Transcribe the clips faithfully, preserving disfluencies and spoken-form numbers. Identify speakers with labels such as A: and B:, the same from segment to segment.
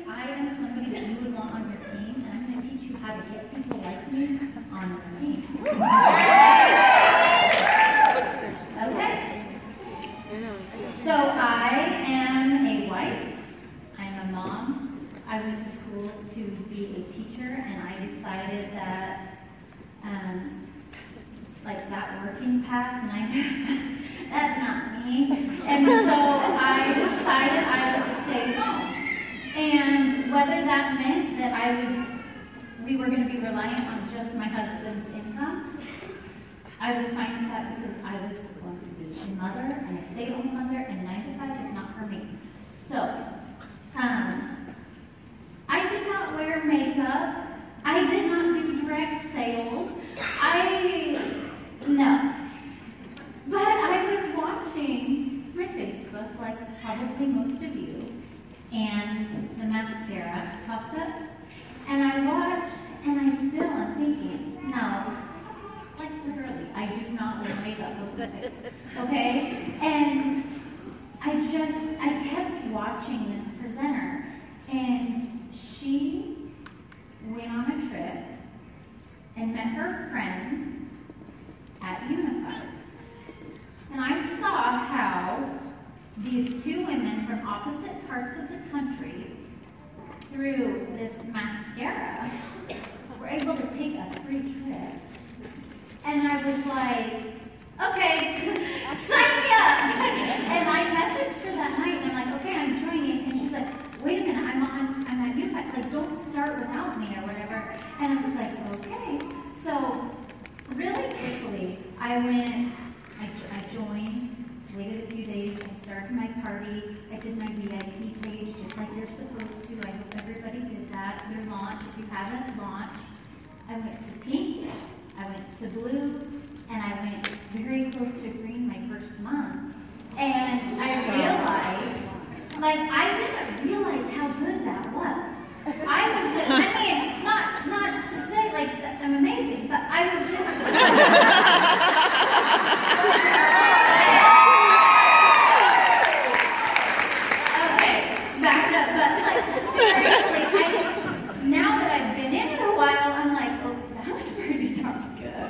A: I am somebody that you would want on your team, and I'm going to teach you how to get people like me on your team. Okay? So I am a wife. I'm a mom. I went to school to be a teacher, and I decided that, um, like that working path, nine to five, that's not me. And so I decided I would stay home. And whether that meant that I was, we were going to be reliant on just my husband's income, I was fine with that because I was going to be a mother and a stay-at-home mother, and nine to five is not for me. So, um, I did not wear makeup. I did not do direct sales. I, no. But I was watching my Facebook, like probably most of you, and the mascara popped up. And I watched, and I still am thinking, no, like literally, I do not wear makeup, okay? okay? And I just, I kept watching this presenter, and she went on a trip and met her friend at Unified. And I saw how these two women from opposite parts of the country, through this mascara, were able to take a free trip. And I was like, okay, sign me up. And I messaged her that night, and I'm like, okay, I'm joining. And she's like, wait a minute, I'm on, I'm at Unified. Like, don't start without me or whatever. And I was like, okay. So really quickly, I went, I, I joined, waited a few days, I started my party, I did my V I P page just like you're supposed to. I hope everybody did that. Your launch, if you haven't launched. I went to pink, I went to blue, and I went very close to green my first month. And I realized, like, I didn't realize how good that was. I was just, I mean, not, not to say, like, I'm amazing, but I was just... okay, back up, but, like, seriously, I, now that I've been in it a while, I'm like, oh, that was pretty darn good.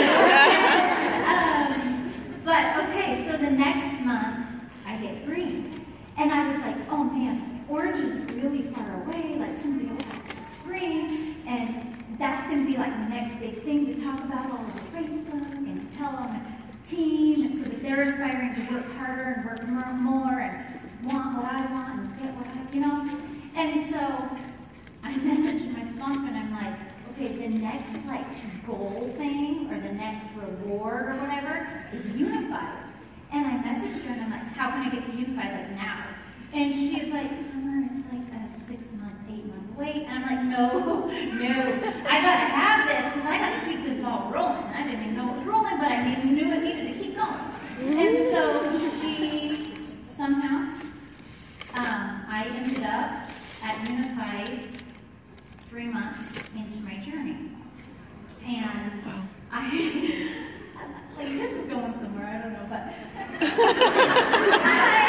A: um, but, okay, so the next month, I hit green. And I was like, oh, man, orange is really far away, like somebody else has green, and that's going to be like the next big thing to talk about all over Facebook and to tell on my team, and so that they're aspiring to work harder and work more, more and want what I want and get what I, you know? And so I messaged my sponsor and I'm like, okay, the next like goal thing or the next reward or whatever is Unified. And I messaged her and I'm like, how can I get to Unified like now? And she's like, Summer, it's like a six month, eight month wait. And I'm like, no, no, I gotta have this because I gotta keep this ball rolling. I didn't even know it was rolling, but I knew, knew it needed to keep going. And so she somehow, um, I ended up at Unified three months into my journey. And I, like this is going somewhere, I don't know, but I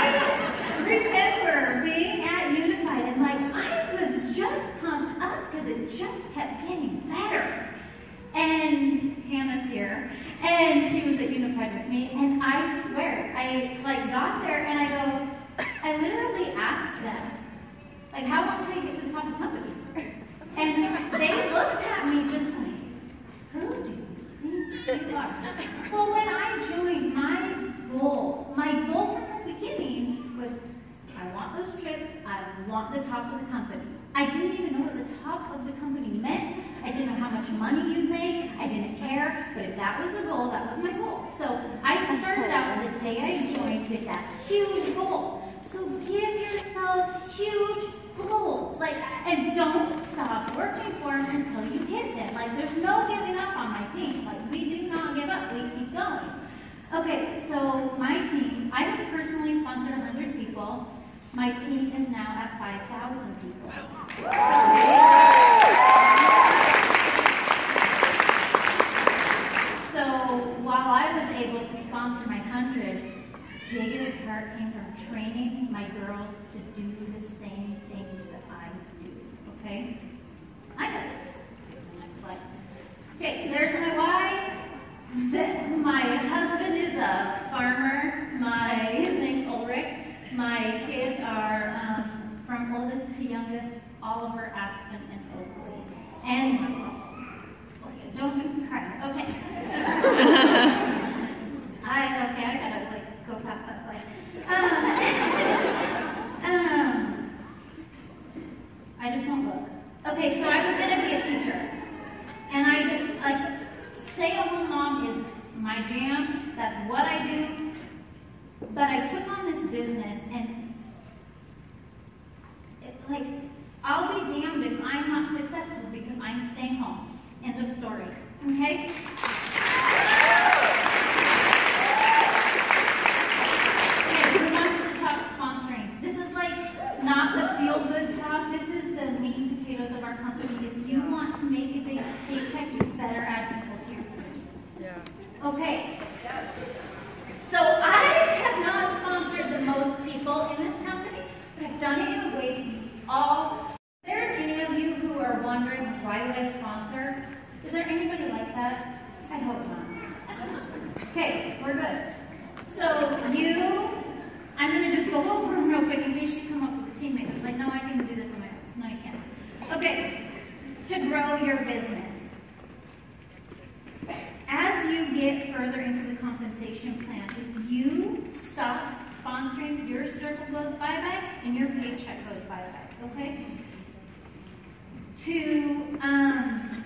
A: remember being at Unified and like I was just pumped up because it just kept getting better. And Hannah's here, and she was at Unified with me, and I swear, I like got there and I go, I literally asked them, like, how long till you get to the top of the company? And they looked at me just like, who do you think you are? Well, when I joined, my goal, my goal from the beginning was, I want those trips, I want the top of the company. I didn't even know what the top of the company meant. I didn't know how much money you'd make. I didn't care. But if that was the goal, that was my goal. So I started out the day I joined with that huge goal. So give yourselves huge goals. Like, and don't stop working for them until you hit them. Like, there's no giving up on my team. Like, we do not give up. We keep going. Okay, so my team, I have personally sponsored one hundred people. My team is now at five thousand people. So while I was able to sponsor my one hundred, biggest part start came from training my girls to do the same things that I do, okay? I got this. Next slide. Okay, there's my wife. The, my husband is a farmer. My, his name's Ulrich. My kids are um, from oldest to youngest, Oliver, Aspen, and Oakley. And, okay, don't do cry. Okay. I, okay, I gotta like go past that slide. Um, um, I just won't look. Okay, so I was gonna be a teacher. And I did, like, stay-at-home mom is my jam. That's what I do. But I took on this business, and it, like, I'll be damned if I'm not successful because I'm staying home. End of story. Okay? Okay, who wants to talk sponsoring? This is like not the feel-good talk. This is the meat and potatoes of our company. If you want to make a big paycheck, you better add people here. Yeah. Okay. So I have not sponsored the most people in this company, but I've done it in a way all. If there's any of you who are wondering why would I sponsor, is there anybody like that? I hope not. Okay, we're good. So you, I'm going to just go over them real quick in case you come up with a teammate. It's like, no, I can do this on my own. No, you can't. Okay, to grow your business. As you get further into the compensation plan, if you stop sponsoring, your circle goes bye-bye and your paycheck goes bye-bye, okay? To, um,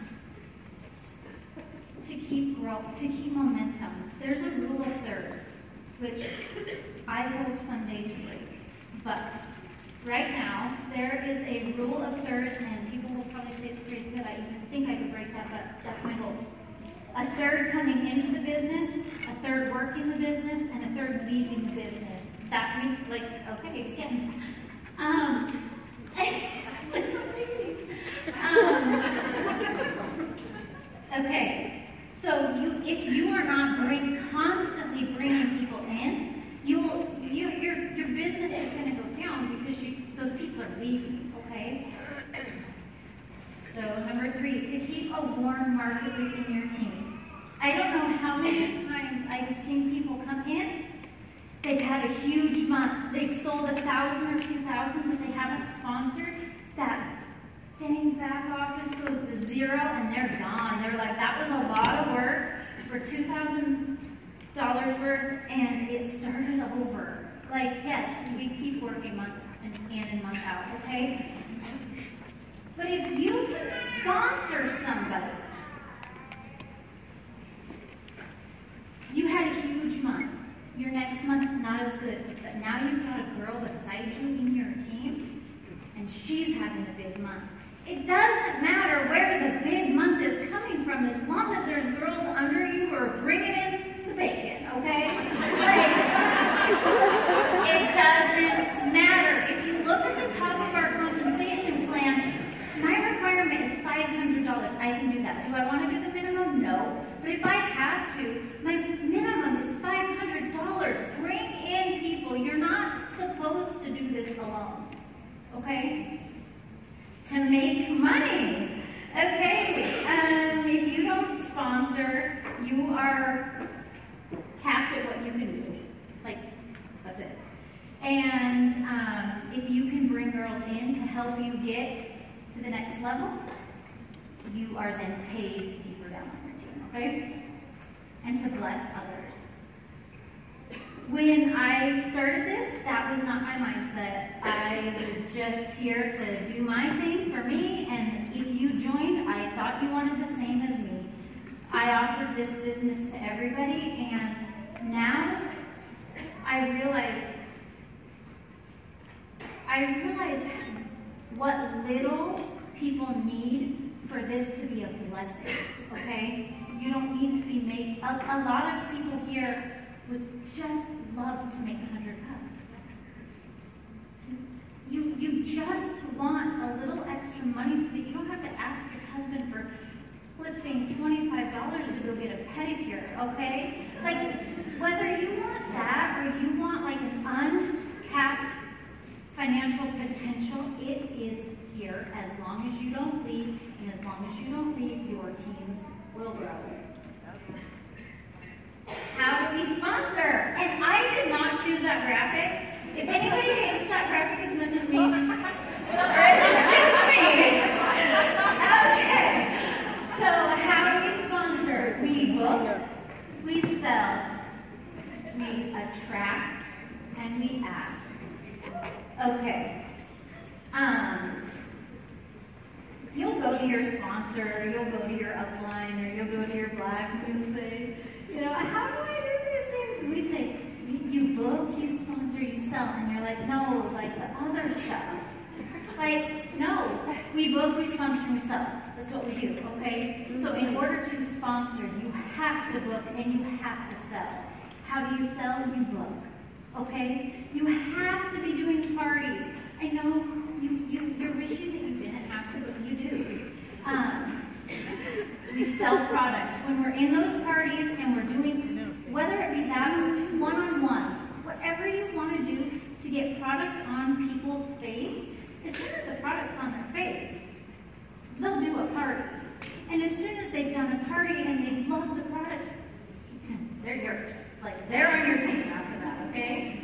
A: to keep growth, to keep momentum, there's a rule of thirds, which I hope someday to break. But right now, there is a rule of thirds, and people will probably say it's crazy that I even think I could break that, but that's my goal. A third coming into the business, a third working the business, and a third leaving the business. That means, like, okay, again. Um, um, okay, so you, if you are not bring, constantly bringing people in, you will, you, your, your business is going to go down because you, those people are leaving, okay? So number three, to keep a warm market within your team. I don't know how many times I've seen people come in, they've had a huge month, they've sold a thousand or two thousand that they haven't sponsored, that dang back office goes to zero and they're gone. They're like, that was a lot of work for two thousand dollars worth and it started over. Like, yes, we keep working month in and month out, okay? But if you can sponsor somebody, you had a huge month. Your next month, not as good. But now you've got a girl beside you in your team, and she's having a big month. It doesn't matter where the big month is coming from, as long as there's girls under you who are bringing in the bacon, okay? Like, it doesn't matter. If you look at the top of our compensation plan, my requirement is five hundred dollars. I can do that. Do I want to do the minimum? No. But if I have to, my minimum is five hundred dollars. Bring in people. You're not supposed to do this alone. Okay? To make money. Okay? Um, if you don't sponsor, you are capped at what you can do. Like, that's it. And um, if you can bring girls in to help you get to the next level, you are then paid deeper down on your team, okay? And to bless others. When I started this, that was not my mindset. I was just here to do my thing for me, and if you joined, I thought you wanted the same as me. I offered this business to everybody, and now I realize, I realize what little people need for this to be a blessing, okay? You don't need to be made, a, a lot of people here would just love to make a hundred bucks. You, you just want a little extra money so that you don't have to ask your husband for flipping twenty-five dollars to go get a pedicure, okay? Like, whether you want that, or you want like an uncapped financial potential, it is here. As long as you don't leave, and as long as you don't leave, your teams will grow. How do we sponsor? And I did not choose that graphic. If anybody hates that graphic as much as me, or is it just me? Okay. So how do we sponsor? We book, we sell, we attract, and we ask. Okay. Um, you'll go to your sponsor, you'll go to your upline, or you'll go to your black and say, you know, how do I do these things? And we say, you book, you sponsor, you sell. And you're like, no, like the other stuff. Like, no. We book, we sponsor, and we sell. That's what we do, okay? So in order to sponsor, you have to book and you have to sell. How do you sell? You book, okay? You have to be doing parties. I know you, you, you're wishing that you didn't have to, but you do. Um, we sell product. When we're in those parties and we're doing, whether it be that one-on-ones, whatever you want to do to get product on people's face, as soon as the product's on their face, they'll do a party. And as soon as they've done a party and they love the products, they're yours. Like, they're on your team after that, okay?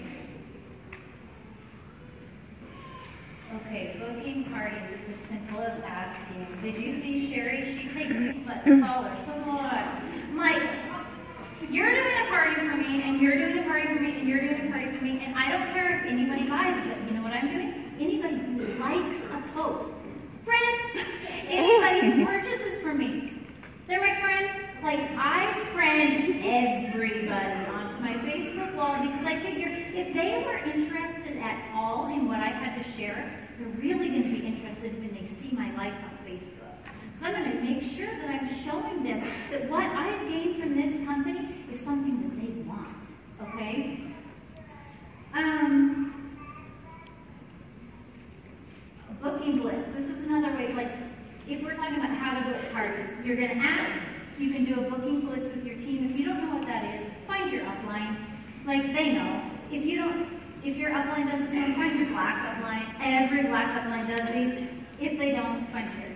A: Okay, booking parties is as simple as asking. Did you see Sherry? She takes me but taller, so what? I'm like, you're doing a party for me, and you're doing a party for me, and you're doing a party for me, and I don't care if anybody buys, but you know what I'm doing? Anybody who likes a post, friend, anybody who purchases from me, they're my friend. Like, I friend everybody onto my Facebook wall because I figure if they were interested at all in what I had to share, they're really going to be interested when they see my life on Facebook. So I'm going to make sure that I'm showing them that what I've gained from this company is something that they want, okay? Um, booking blitz. This is another way, like, if we're talking about how to book parties, you're going to ask, you can do a booking blitz with your team. If you don't know what that is, find your upline. Like, they know. If you don't, if your upline doesn't know, find your black upline. Every black upline does these. If they don't, find yours.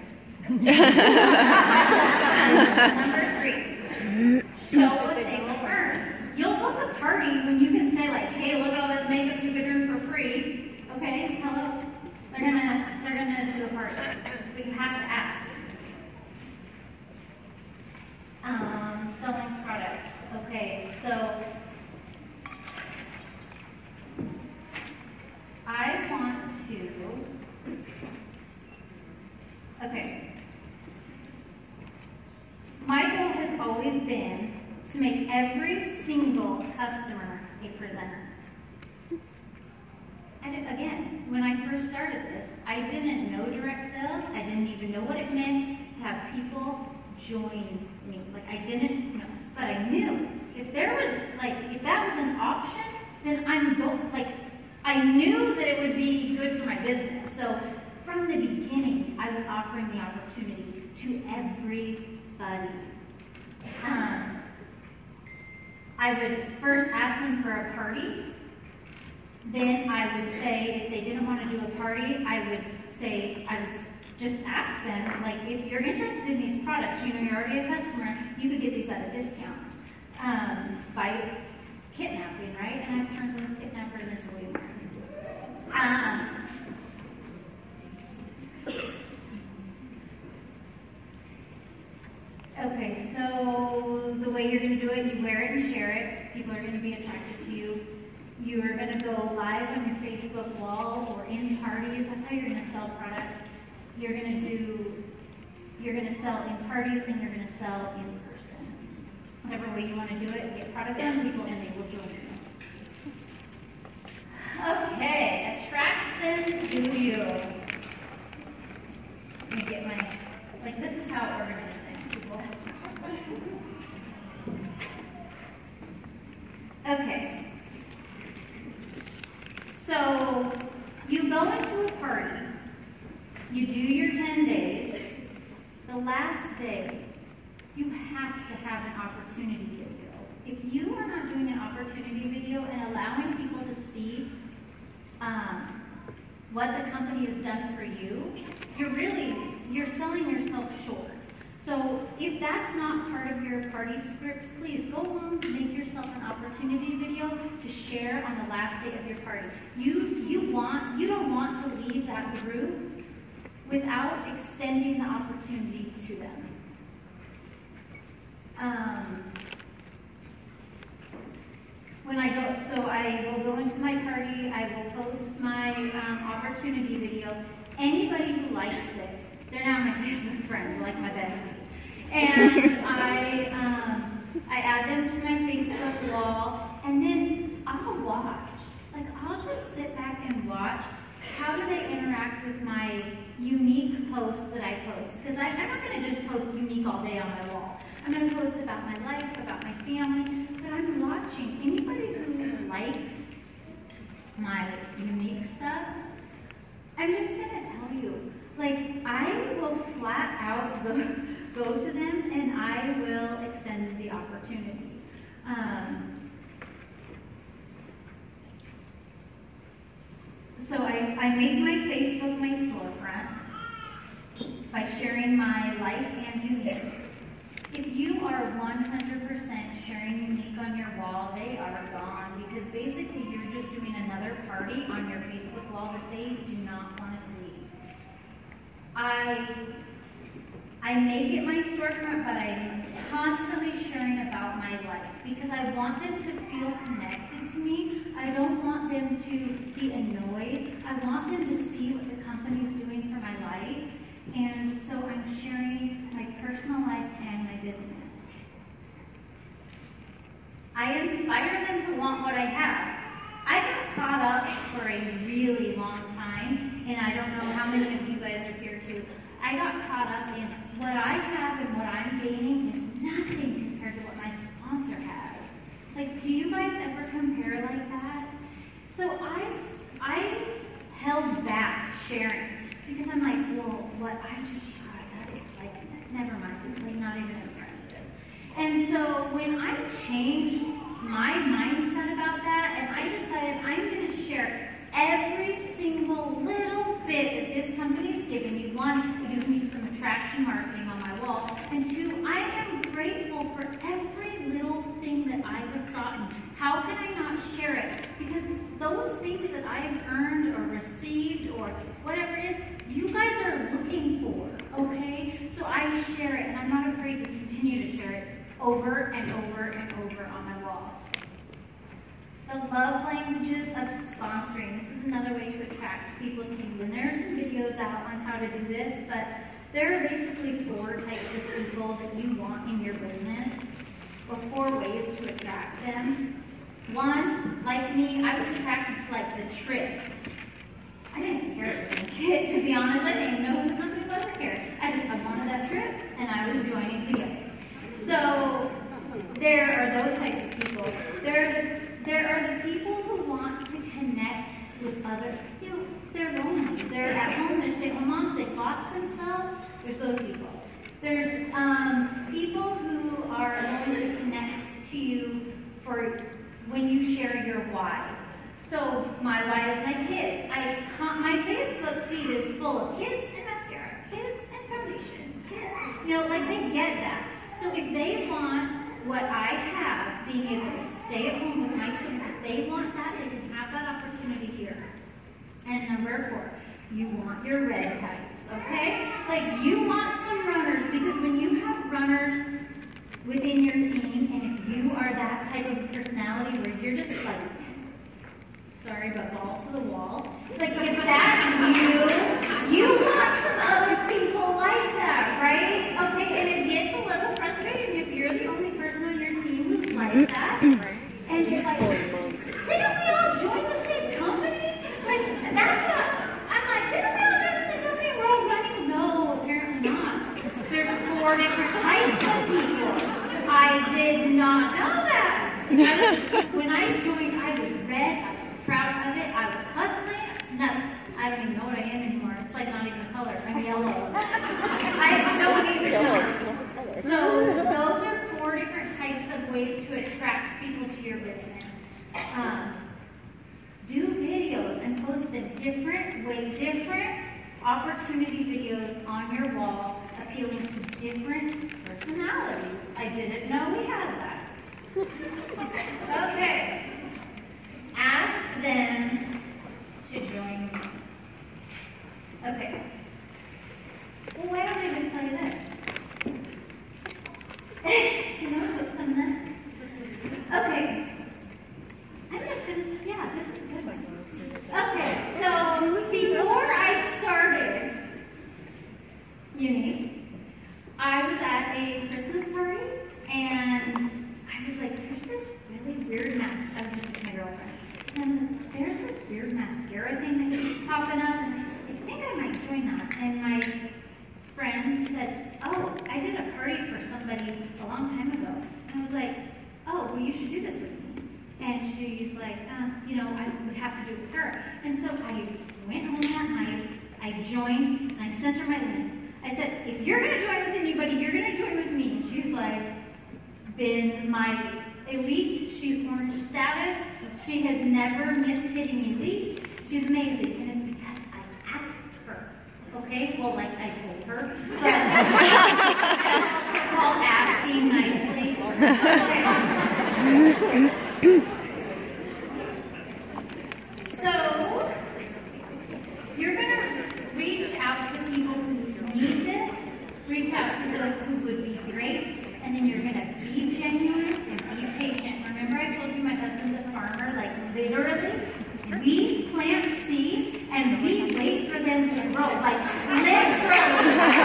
A: Number three, show what they will earn. You'll book a party when you can say, like, hey, look at all this makeup you could earn for free. Okay, hello? They're gonna, they're gonna do a party. But you have to ask. Um, selling products. Okay, so I want to, okay, my goal has always been to make every single customer a presenter. And again, when I first started this, I didn't know direct sales. I didn't even know what it meant to have people join me. Like, I didn't know, but I knew if there was, like, if that was an option, then I'm going, like, I knew that it would be good for my business. So from the beginning, I was offering the opportunity to everybody. Um, I would first ask them for a party. Then I would say, if they didn't want to do a party, I would say, I would just ask them, like, if you're interested in these products, you know, you're already a customer, you could get these at a discount um, by kidnapping, right? And I've turned those kidnappers into way more. Um, okay, so the way you're going to do it, you wear it and share it. People are going to be attracted to you. You are going to go live on your Facebook wall or in parties. That's how you're going to sell product. You're going to do, you're going to sell in parties and you're going to sell in person. Whatever way you want to do it, get product on people and they will join you. Okay, attract them to you. Let me get my, like, this is how organized I am, people. Okay. So, you go into a party, you do your ten days, the last day, you have to have an opportunity to go. if you are not doing an opportunity video and allowing people to see um, what the company has done for you, you're really, you're selling yourself short. So if that's not part of your party script, please go home, make yourself an opportunity video to share on the last day of your party. You, you, want, you don't want to leave that group without extending the opportunity to them. Um, when I go, so I will go into my party, I will post my um, opportunity video. Anybody who likes it, they're now my Facebook friend, like my bestie. And I, um, I add them to my Facebook wall, and then I'll watch. Like, I'll just sit back and watch. How do they interact with my unique posts that I post? Because I'm not going to just post unique all day on my wall. I'm going to post about my life, about my family, but I'm watching. Anybody who likes my unique stuff, I'm just going to tell you, like, I will flat out go, go to them and I will extend the opportunity. Um, so I, I make my Facebook my storefront by sharing my life and unique. If you are one hundred percent sharing unique on your wall, they are gone, because basically you're just doing another party on your Facebook wall that they do not want to see. I, I make it my storefront, but I'm constantly sharing about my life because I want them to feel connected to me. I don't want them to be annoyed. I want them to see what the company is doing for my life. And so I'm sharing my personal life and my business. I inspire them to want what I have. I got caught up for a really long time, and I don't know how many of you guys are here too. I got caught up in what I have and what I'm gaining is nothing compared to what my sponsor has. Like, do you guys ever compare like that? So I, I held back sharing because I'm like, well, what I just got, that is like, never mind, it's like not even impressive. And so when I changed my mindset about that, and I decided I'm going to share every single little bit that this company is giving me. One, it gives me some attraction marketing on my wall. And two, I am grateful for every little thing that I have gotten. How can I not share it? Because those things that I have earned or received or whatever it is, you guys are looking for, okay? So I share it, and I'm not afraid to continue to share it over and over and over on my wall. The love languages of sponsoring. This is another way to attract people to you. And there are some videos out on how to do this, but there are basically four types of people that you want in your business, or four ways to attract them. One, like me, I was attracted to like the trip. I didn't care if it was a kid, to be honest. I didn't even know who the company was or care. I just I wanted that trip, and I was joining together. So there are those types of people. There are the There are the people who want to connect with other, you know, they're lonely. They're at home, they're stay-at-home moms, they've lost themselves. There's those people. There's um, people who are going to connect to you for when you share your why. So my why is my kids. I my Facebook feed is full of kids and mascara, kids and foundation, kids. You know, like they get that. So if they want what I have, being able to stay at home with my children, if they want that, they can have that opportunity here. And number four, you want your red types, okay? Like you want some runners, because when you have runners within your team, and if you are that type of personality where you're just like, sorry, but balls to the wall, like if that's you, you want some other people like that, right? Okay, and it gets a little frustrating if you're the only person on your team who's like that, and you're like, didn't we all join the same company? Like, that's what I'm like, didn't we all join the same company? We're all running? No, apparently not. There's four different types of people. I did not know that. I was, when I joined, I was red, I was proud of it, I was hustling. No, I don't even know what I am anymore. It's like not even a color. I'm yellow. I don't even know. So those are four different types of ways to attract people to your business. Um, do videos and post the different way, different opportunity videos on your wall appealing to different personalities. I didn't know we had that. Okay. Ask them to join me. Okay. Well, why don't we just play this? You know what's coming next? Okay. I'm just gonna, yeah, this is a good one. Okay, so before I started uni, I was at a Christmas party, and I was like, there's this really weird mess. I was just with my girlfriend. And there's this weird mascara thing that keeps popping up, and I think I might join that. And my friend said, oh, I did a party for somebody a long time ago. And I was like, oh, well, you should do this with me. And she's like, uh, you know, I would have to do it with her. And so I went home that night, I joined, and I sent her my link. I said, if you're going to join with anybody, you're going to join with me. And she's like, been my elite. She's orange status. She has never missed hitting elite. She's amazing. And it's because I asked her. Okay? Well, like I told her. But that's also called asking nicely. Okay. So, you're going to reach out to people who need this, reach out to those who would be great, and then you're going to be genuine and be patient. Remember I told you my husband's a farmer, like literally, we plant seeds and we wait for them to grow, like literally.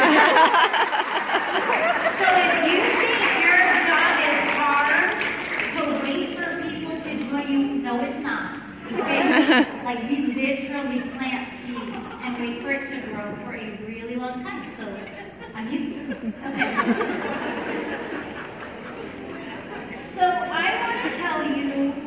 A: So if you think your job is hard to wait for people to join you, no it's not. Okay? Like we literally plant seeds and wait for it to grow for a really long time. So I'm used to it. Okay. So I want to tell you,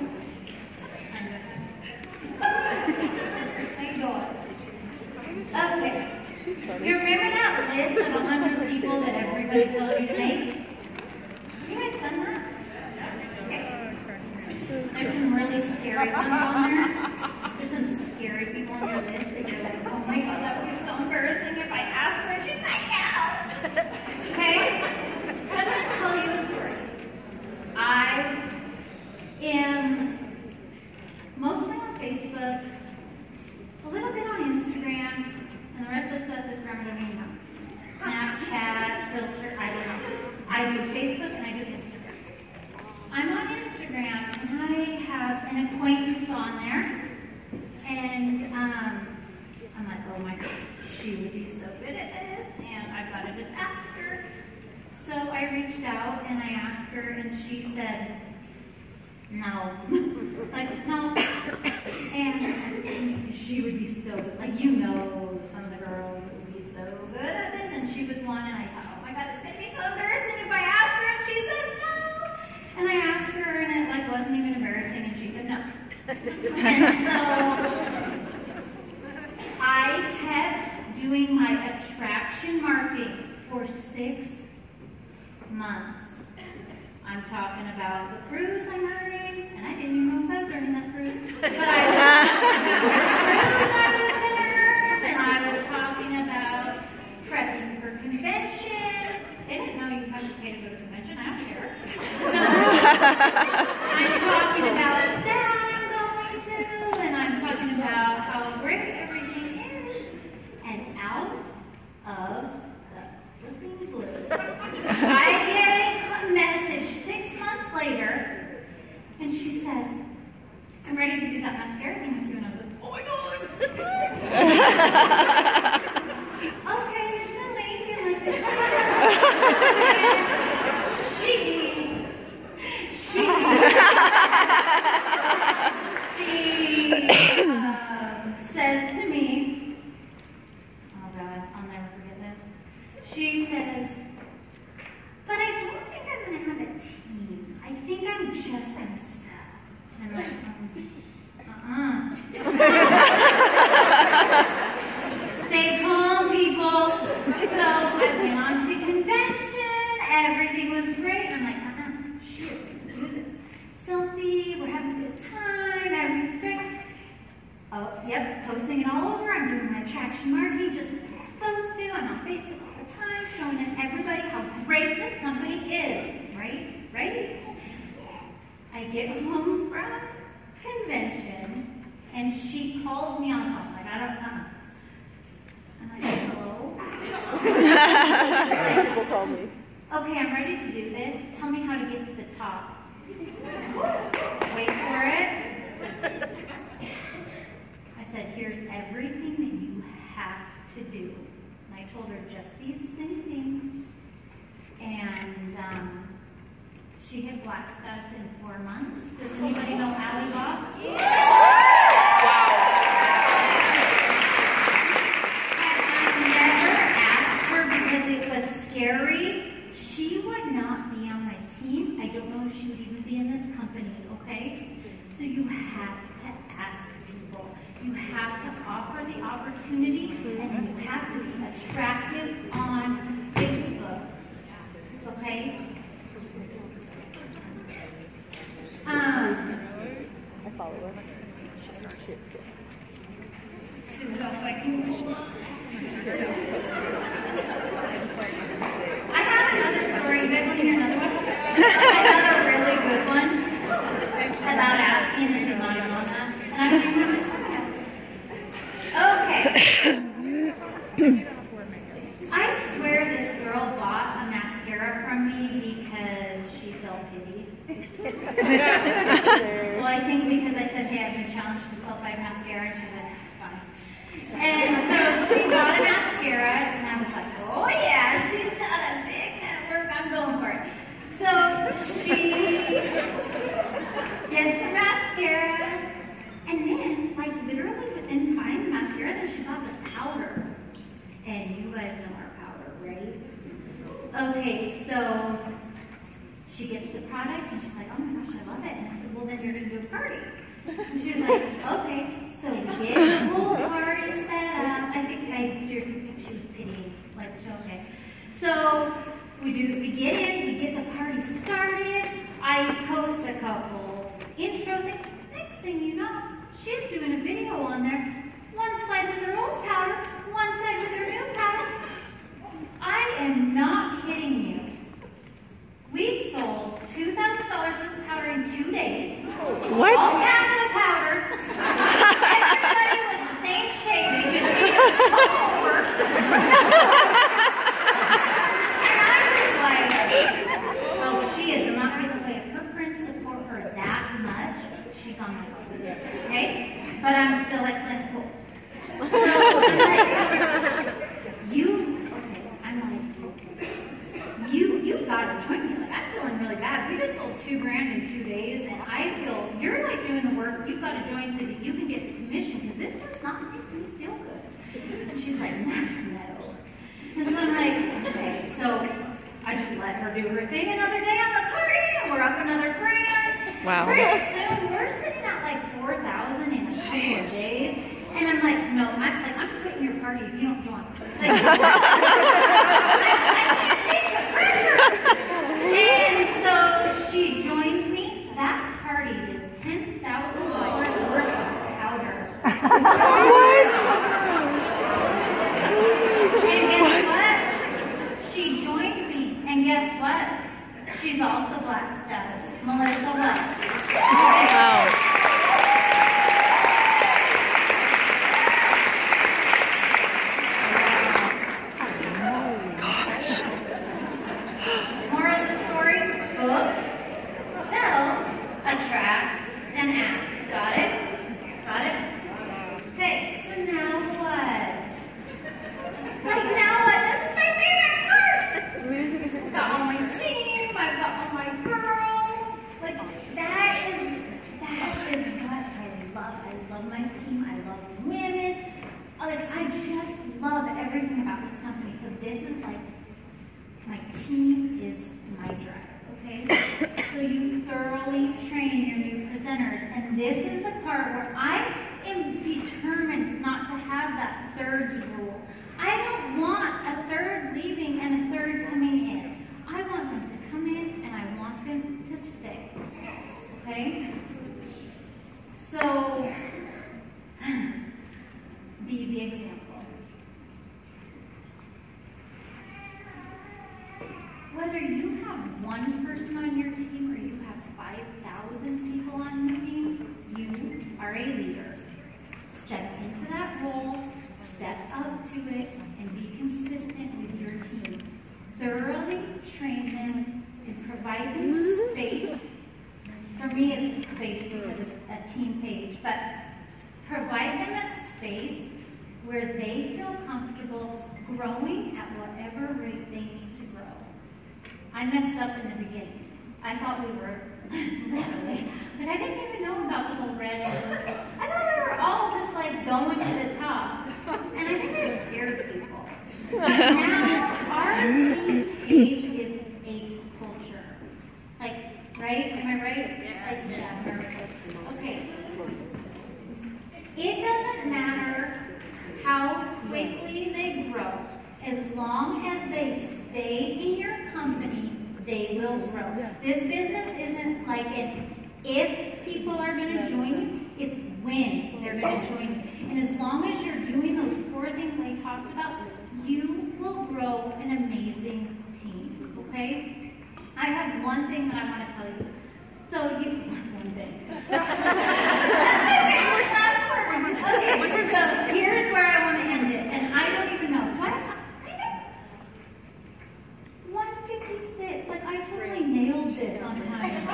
A: thank God. Okay. You remember that list of one hundred people that everybody told you to make? Have you guys done that? Okay. There's some really scary ones on there. There's some scary people on your list that you're like, oh my God, that would be so embarrassing if I asked her and she's like, no. Okay? So I'm going to tell you a story. I am mostly on Facebook, a little bit on Instagram, and the rest of the stuff is grammar I don't even know. Snapchat, filter, I don't know. I do Facebook and I do Instagram. I'm on Instagram and I have an acquaintance on there, and um, I'm like, oh my God, she would be so good at this, and I've got to just ask her. So I reached out and I asked her, and she said, no. Like, no. And she would be so good. Like, you know some of the girls would be so good at this, and she was one, and I thought, oh my God, it's going to be so embarrassing if I ask her, and she says no. And I asked her, and it like wasn't even embarrassing, and she said no. And so I kept doing my attraction marketing for six months. I'm talking about the cruise I'm earning, and I didn't even know if I was earning that cruise. But I was talking about the cruise I was going to earn, and I was talking about prepping for conventions. They didn't know you had to pay to go to convention. I don't care. So, I'm talking about that I'm going to, and I'm talking about how great everything is, and out of the flipping blue, I get a message six months later, and she says, I'm ready to do that mascara thing with you. And I was like, oh my God. Okay, there's no link in like this. She, she, she um, says to me, oh God, I'll never forget this. She says, but I don't think I'm going to have a team. I think I'm just myself. And I'm like, uh-uh. yep, posting it all over. I'm doing my attraction marketing just like I'm supposed to. I'm on Facebook all the time, showing everybody how great this company is, right? Right? I get home from convention, and she calls me on the phone. Like, I don't know. I'm like, hello?
B: People call me.
A: Okay, I'm ready to do this. Tell me how to get to the top. Wait for it. I said, here's everything that you have to do. And I told her just these thin things. And um, she hit black status in four months. Does anybody know Allie Boss? Because it was scary, she would not be on my team. I don't know if she would even be in this company, okay? So you have to ask people. You have to offer the opportunity, and you have to be attractive on Facebook, okay? Um,
B: I follow her.
A: See what else I can do. I have another story. You guys want to hear another one? Another really good one about asking if you're not on that. And I'm doing how much time. Okay. I swear this girl bought a mascara from me because she felt pity. Well, I think because I said, hey, I've been challenged to self-buy mascara, and she's like, fine. And so she bought a mascara, and I was like, oh yeah, she's got a big network, I'm going for it. So she gets the mascara, and then, like literally within buying the mascara, then she bought the powder. And you guys know our powder, right? Okay, so she gets the product, and she's like, oh my gosh, I love it. And I said, well then you're going to do a party. And she was like, okay. So we get the whole party set up. I think I seriously think she was pitying. Like, okay. So we do. We get in. We get the party started. I post a couple intro things. Next thing you know, she's doing a video on there. One side with her old powder. One side with her new powder. I am not kidding you. We sold two thousand dollars worth of powder in two days.
B: What?
A: All half of the powder. Everybody was the same shade because she was over. And I was like, oh, she is not going to play. If her friends support her that much, she's on my team. Okay? But I'm still like, like cool. So, like, you, okay, I'm like, you, you've got to join me. Like, I'm feeling really bad. We just sold two grand in two days, and I feel you're like doing the work. You've got to join so that you can get the commission, because this does not make me feel good. And she's like, no. And so I'm like, okay. So I just let her do her thing another day on the party, and we're up another grand.
B: Wow.
A: Pretty soon, we're sitting at like four thousand in a couple of days. And I'm like, no, I'm like, I'm quitting your party if you don't join. Like, I, I can't take the pressure. And so she joins me. That party did ten thousand dollars worth of powder.
B: What?
A: And guess what? She joined me. And guess what? She's also black status. Melissa West.
B: Wow.
A: This is the part where I am determined not to have that third rule. I don't want a third leaving and a third coming in. I want them to come in and I want them to stay. Okay? So, the example. Whether you have one person on your team or you have five thousand people on your team, you are a leader. Step into that role, step up to it, and be consistent with your team. Thoroughly train them and provide them space. For me, it's a space because it's a team page, but provide them a space where they feel comfortable growing at whatever rate they need to grow. I messed up in the beginning. I thought we were, literally, but I didn't even know about little red. I thought we were all just like going to the top. And I think I scared people. But now, our team page is a culture. Like, right? Am I right? Yes. Like, yeah. Okay. It doesn't matter how quickly they grow. As long as they stay in your company, they will grow. This business isn't like an if people are going to join you, it's when they're going to join you. And as long as you're doing those four things I talked about, you will grow an amazing team, okay? I have one thing that I want to tell you. So you, one thing. That's my favorite last word. Okay, so here's where I want to end it. And I don't even know. What? one fifty-six. Like, I totally nailed this on time.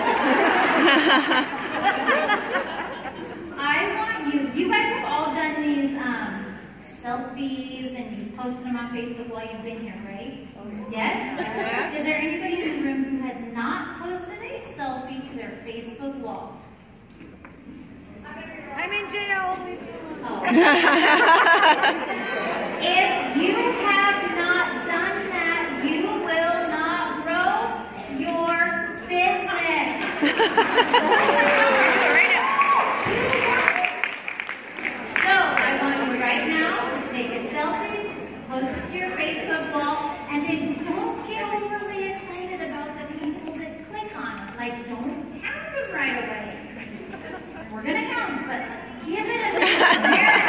A: I want you, you guys have all done these um, selfies and you've posted them on Facebook while you've been here, right? Yes? Yes? Is there anybody in the room who has not posted a selfie to their Facebook wall?
B: I'm in jail.
A: Oh. If you have not done that, you will not grow your business. So I want you right now to take a selfie, post it to your Facebook wall, and then don't get overly excited about the people that click on it. Like, don't count them right away. We're going to count, but give it a minute.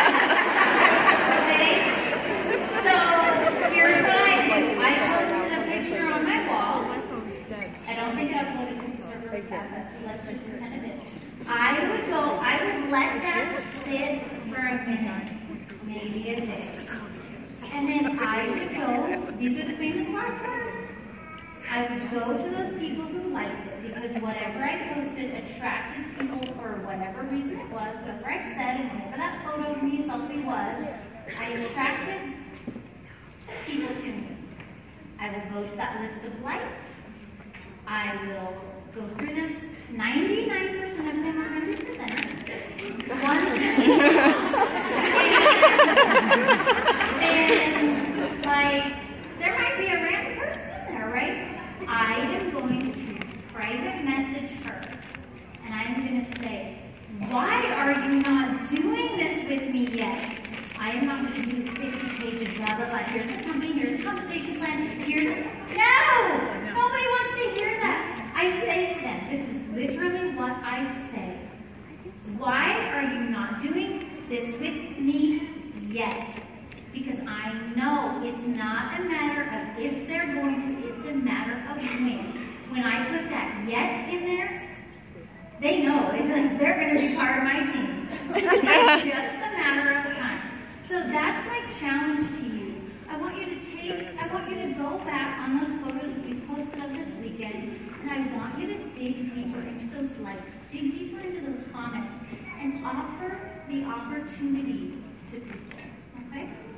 A: Okay? So here's what I do. I posted a picture on my wall. I don't think it uploaded to the server, but let's just pretend it did. I would go, I would let that sit for a minute, maybe a day. And then I would go, these are the famous last words. I would go to those people who liked it, because whatever I posted attracted people for whatever reason it was, whatever I said, and whatever that photo of me selfie was, I attracted people to me. I will go to that list of likes. I will go through them. ninety-nine percent of them are one hundred percent. One and, like, there might be a random person in there, right? I am going to private message her, and I'm going to say, why are you not doing this with me yet? I am not going to use fifty pages, blah, blah, blah. Here's the company, here's the compensation plan, here's the... No! Nobody wants to hear that. I say to them, this is literally what I say. Why are you not doing this with me yet? Because I know it's not a matter of if they're going to, it's a matter of when. When I put that yet in there, they know it's like they're going to be part of my team. It's just a matter of time. So that's my challenge to you. I want you to take, I want you to go back on those photos that we posted up this weekend, and I want you to dig deeper into those likes, dig deeper into those comments, and offer the opportunity to people. Okay?